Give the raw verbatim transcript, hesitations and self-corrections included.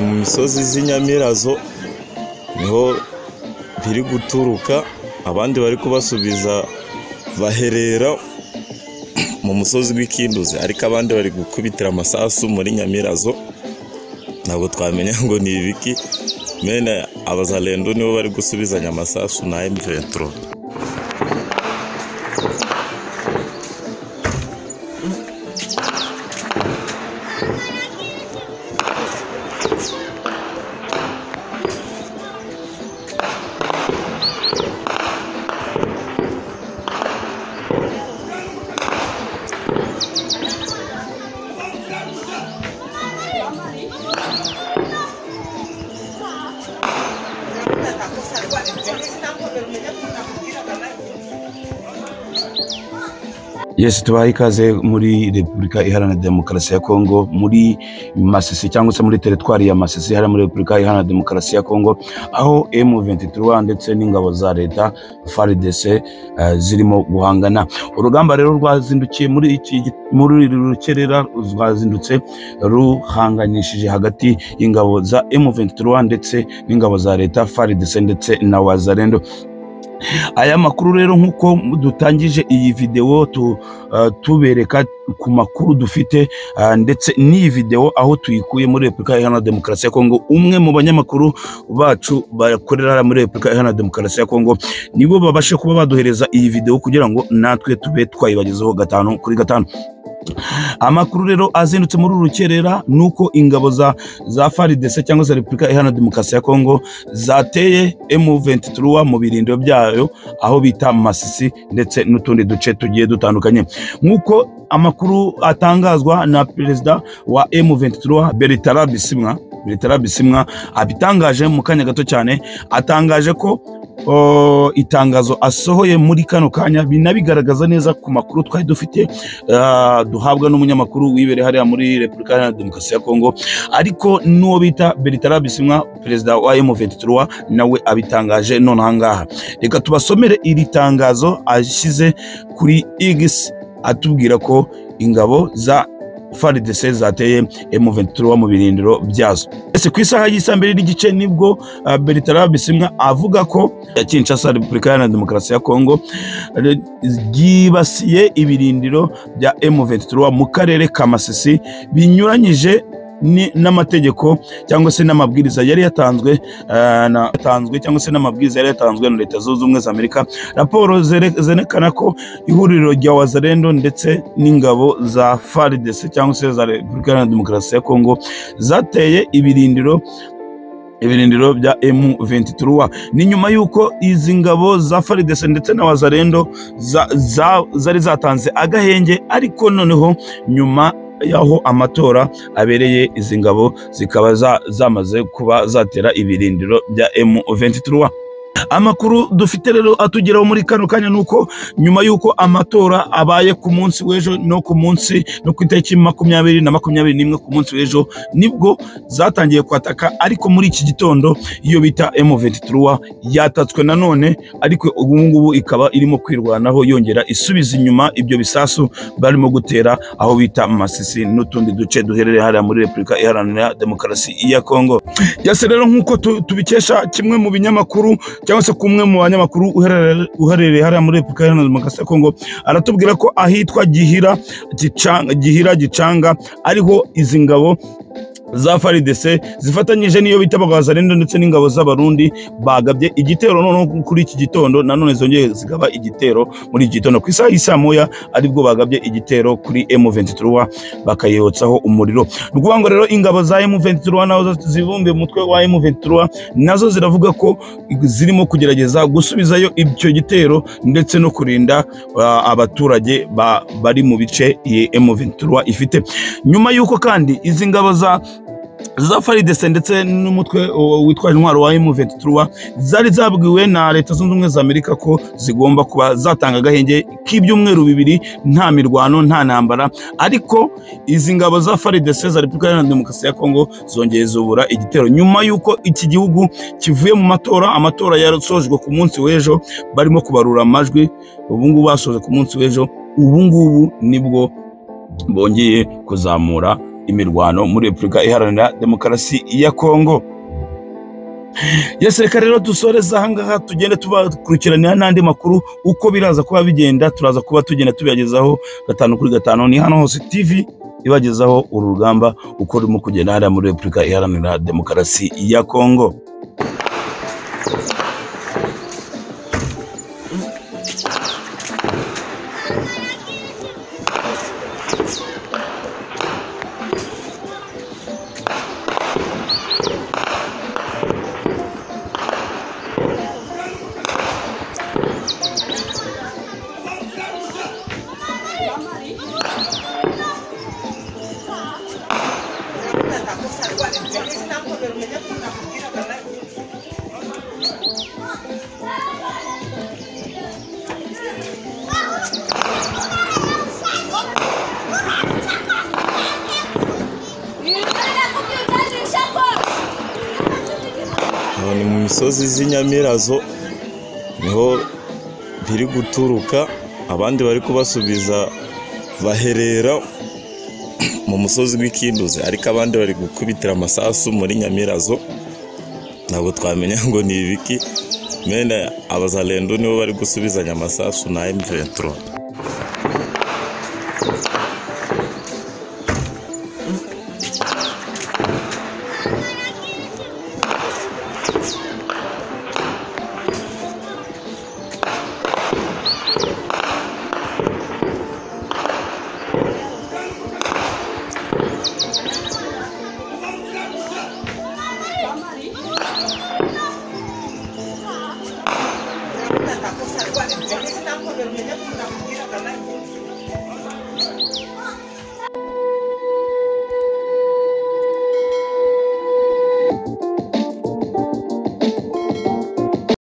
mu misozi z'inyamirazo niho biri guturuka, abandi bari kubasubiza baherera mu musozi w'ikinduzi, ariko abandi bari gukubitira amasasu muri nyamirazo. Ntabwo twamenya ngo ni ibiki, mene abazalendo nibo bari gusubizanya amasasu na M vingt-trois. Yes, tubaha ikaze muri Repubulika Iharanira Demokarasi ya Kongo, muri Masisi cyangwa se muri teritwari ya Masisi hari muri Repubulika Iharanira Demokarasi ya Kongo, aho M vingt-trois ndetse n'ingabo za leta F A R D C uh, zirimo guhangana. Urugamba rero rwazindukiye muri iki muri rukerera rwazindutse ruhanganyishije hagati y'ingabo za M vingt-trois ndetse n'ingabo za leta F A R D C ndetse na wazalendo. Aya makuru rero nkuko dutangije iyi video tu, uh, tubereka ku makuru dufite, uh, ndetse n'iyi video aho tuyikuye muri Repubulika Iharanira Demokarasi ya Kongo. Umwe mu banyamakuru bacu bakorera muri Repubulika Iharanira Demokarasi ya Kongo nibo babashe kuba baduhereza iyi video kugira ngo natwe tube twayibagezaho gatanu kuri gatanu. Amakuru rero azindutse muri urukerera nuko ingabo za za F A R D C cyangwa za Repubulika Iharanira Demokarasi ya Kongo zateye M vingt-trois mu birindiro byayo aho bita Masisi ndetse n'utundi duce tugiye dutandukanye. Nkuko amakuru atangazwa na perezida wa M vingt-trois Bertrand Bisimwa Bertrand Bisimwa abitangaje mu kanya gato cyane, atangaje ko O, itangazo asohoye muri kano kanya binabigaragaza neza ku makuru twari dufite uh, duhabwa n'umunyamakuru wibere hariya muri Repubulika Iharanira Demokarasi ya Kongo, ariko n'uwo bita Bertrand Bisimwa perezida wa M vingt-trois nawe abitangaje none ahangaha. Reka tubasomere iri tangazo ashyize kuri X atubwira ko ingabo za F A R D C zateye M vingt-trois mu birindiro byazo. Ese ku isaha y'isambere n'igice nibwo uh, Bertrand Bisimwa avuga ko ya Kinshasa Repubulika Iharanira Demokarasi ya Kongo yibasiye ibirindiro bya M vingt-trois mu karere ka Masisi binyuranyije n'amategeko cyangwa se n'amabwiriza yari yatanzwe uh, na yatanzwe cyangwa se n'amabwiriza yari yatanzwe na Leta Zunze Ubumwe za Amerika. Raporo zerekana ko ihuriro rya wazalendo ndetse n'ingabo za F A R D C cyangwa se za Repubulika Iharanira Demokarasi ya Kongo zateye ibirindiro ibirindiro bya M vingt-trois. Ni nyuma yuko izi ngabo za F A R D C ndetse na wazalendo za, za, zari zatanze agahenge, ariko noneho nyuma yaho amatora abereye izi ngabo zikaba za, zamaze kuba zatera ibirindiro bya M vingt-trois. Amakuru dufite rero atugeraho muri kano kanya nuko nyuma yuko amatora abaye ku munsi w'ejo no ku munsi no ku itariki makumyabiri na makumyabiri n'imwe ku munsi w'ejo nibwo zatangiye kwataka, ariko muri iki gitondo iyo bita M vingt-trois yatatswe nanone, ariko ubu ngubu ikaba irimo kwirwanaho yongera isubiza inyuma ibyo bisasu barimo gutera aho bita Masisi n'utundi duce duherereye hariya muri Repubulika Iharanira Demokarasi ya Kongo. Yase rero nkuko tubikesha kimwe mu binyamakuru cyangwa se kumwe mu banyamakuru uherereye hariya muri Repubulika Iharanira Demokarasi ya Kongo, aratubwira ko ahitwa Gihira Gicanga Gihira Gicanga ariho izi ngabo za F A R D C zifatanyije niyo bita abazalendo ndetse n'ingabo z'abarundi bagabye igitero none kuri iki gitondo, nanone zongeye zigaba igitero muri iki gitondo ku isaha y'isa moya aribwo bagabye igitero kuri M vingt-trois bakayotsaho umuriro. Rwubango rero ingabo za M vingt-trois nazo zibumbe mutwe wa M vingt-trois nazo ziravuga ko zirimo kugerageza gusubizayo ibyo gitero ndetse no kurinda uh, abaturage ba, bari mu bice M vingt-trois ifite. Nyuma yuko kandi izi ngabo za za F A R D C ndetse n'umutwe witwa intwaro wa M vingt-trois zari zabwiwe na Leta Zunze Ubumwe za Amerika ko zigomba kuba zatanga agahenge k'ibyumweru bibiri nta mirwano nta ntambara, ariko izi ngabo za F A R D C za Repubulika Iharanira Demokarasi ya Kongo zongeye zubura igitero nyuma yuko iki gihugu kivuye mu matora. Amatora yarasojwe ku munsi w'ejo, barimo kubarura amajwi, ubu ngubu basoje ku munsi w'ejo, ubu ngubu nibwo bongeye kuzamura imirwano muri Repubulika Iharanira Demokarasi ya Kongo. Yese reka rero dusoreza ahangaha tugende tubakurikiranira n'andi makuru uko biraza kuba bigenda, turaza kuba tugenda tubiyagezaho gatanu kuri gatanu. Ni hano hose T V ibagezaho uru rugamba uko rurimo kugenda hariya muri Repubulika Iharanira Demokarasi ya Kongo. Ni mu misozi z'inyamirazo niho biri guturuka, abandi bari kubasubiza baherera mu musozi w'ikinduzi, ariko abandi bari gukubitira amasasu muri nyamirazo. Ntabwo twamenya ngo ni ibiki, mene abazalendo nibo bari gusubizanya amasasu na M vingt-trois.